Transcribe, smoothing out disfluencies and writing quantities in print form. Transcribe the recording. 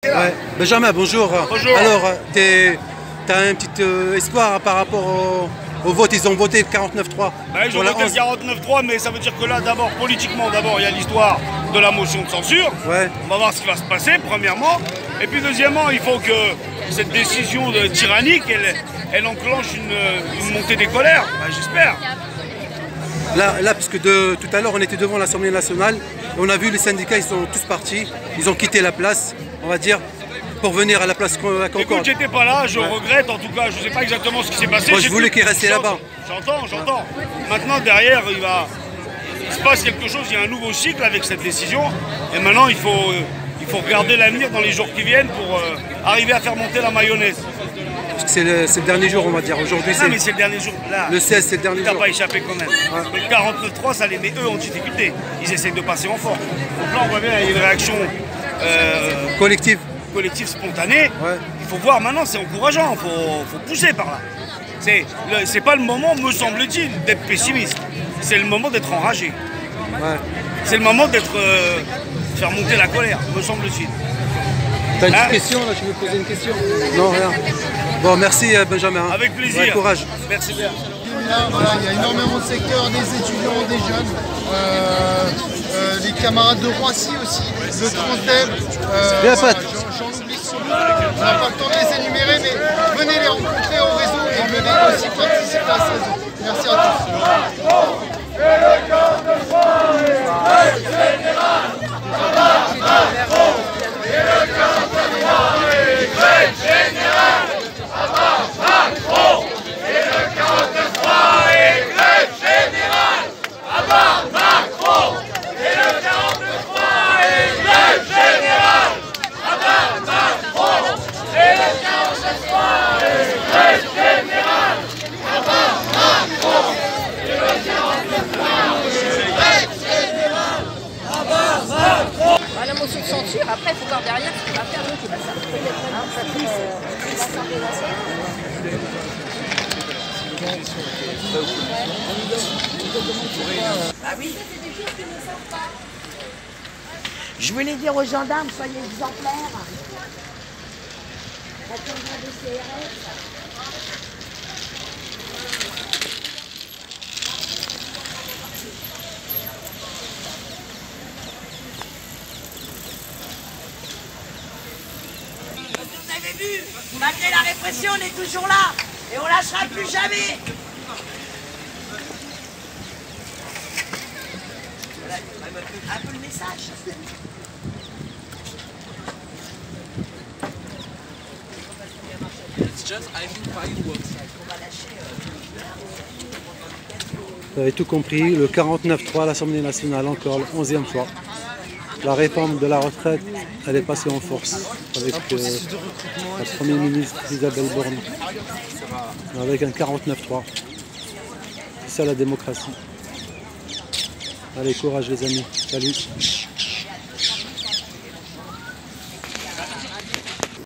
Ouais. Benjamin, bonjour. Bonjour. Alors, tu as un petit espoir par rapport au vote. Ils ont voté 49-3. Bah, ils ont voté 49-3, mais ça veut dire que là, d'abord, politiquement, il y a l'histoire de la motion de censure. Ouais. On va voir ce qui va se passer, premièrement. Et puis, deuxièmement, il faut que cette décision tyrannique, elle enclenche une montée des colères. Bah, j'espère. Là, parce que tout à l'heure, on était devant l'Assemblée nationale et on a vu les syndicats, ils sont tous partis. Ils ont quitté la place, on va dire, pour venir à la place Concorde. Écoute, j'étais pas là, je regrette en tout cas, je sais pas exactement ce qui s'est passé. Moi, je voulais qu'ils restent là-bas. J'entends. Maintenant, derrière, il se passe quelque chose, il y a un nouveau cycle avec cette décision. Et maintenant, il faut regarder l'avenir dans les jours qui viennent pour arriver à faire monter la mayonnaise. Parce que c'est le dernier jour, on va dire. Aujourd'hui, mais c'est le dernier jour. Là, le 16, c'est le dernier jour. T'as pas échappé quand même. Ouais. Mais le 49-3, ça les met eux en difficulté. Ils essaient de passer en force. Donc là, on voit bien, il y a une réaction collective, spontanée. Ouais. Il faut voir maintenant, c'est encourageant. Il faut pousser par là. C'est pas le moment, me semble-t-il, d'être pessimiste. C'est le moment d'être enragé. Ouais. C'est le moment d'être faire monter la colère, me semble-t-il. T'as une petite question là, tu veux poser une question? Non, rien. Bon, merci Benjamin. Avec plaisir. Ouais, courage. Merci bien. Là, voilà, il y a énormément de secteurs, des étudiants, des jeunes, les camarades de Roissy aussi, le Transdev. Bien voilà, fait. j'en oublie sûrement. On n'a pas le temps de les énumérer, mais venez les rencontrer au réseau et venez aussi participer à ce réseau. Merci à tous. La motion de censure, après il faut voir derrière ce qu'on va faire d'autre. L'Assemblée nationale. Bah oui. Je voulais dire aux gendarmes, soyez exemplaires. Attendez des CRS. Vous avez vu, malgré la répression, on est toujours là et on lâchera plus jamais. Un peu le message. Vous avez tout compris, le 49-3 à l'Assemblée nationale, encore le 11e fois. La réforme de la retraite, elle est passée en force avec la Première ministre Isabelle Borne, avec un 49-3. C'est ça la démocratie. Allez, courage les amis, salut.